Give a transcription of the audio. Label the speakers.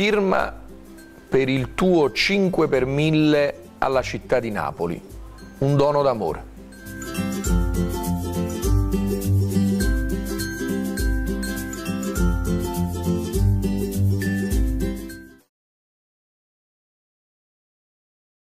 Speaker 1: firma per il tuo 5 per 1000 alla città di Napoli, un dono d'amore.